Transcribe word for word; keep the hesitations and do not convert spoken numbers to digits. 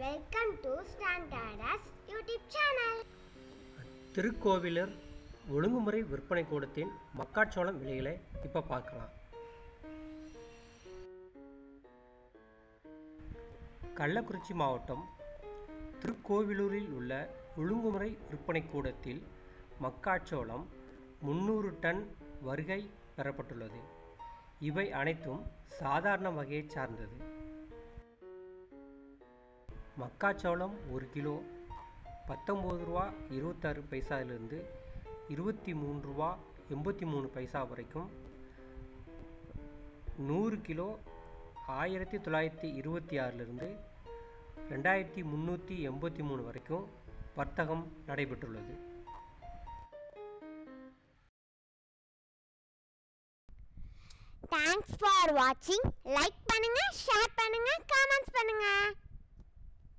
Welcome to Standardas YouTube channel. Tirukkoyilur ஒழுங்குமுறை விற்பனை கூடத்தின் மக்காச்சோளம் விலைகளை இப்போ பார்க்கலாம். கள்ளக்குறிச்சி மாவட்டம் திருக்கோவிலூரில் உள்ள ஒழுங்குமுறை விற்பனை கூடத்தில் மக்காச்சோளம் முன்னூறு டன் வருகை பெறப்பட்டுள்ளது. இவை அனைத்தும் சாதாரண வகையை சார்ந்தது. மக்காச்சோளம் ஒரு கிலோ பத்தொம்பது ரூபா இருபத்தாறு பைசாவிலிருந்து இருபத்தி மூன்று ரூபா எண்பத்தி மூணு பைசா வரைக்கும், நூறு கிலோ ஆயிரத்தி தொள்ளாயிரத்தி இருபத்தி ஆறிலிருந்து ரெண்டாயிரத்தி முந்நூற்றி எண்பத்தி மூணு வரைக்கும் வர்த்தகம் நடைபெற்றுள்ளது. Thanks for watching. Like பண்ணுங்க, ஷேர் பண்ணுங்க, கமெண்ட்ஸ் பண்ணுங்க.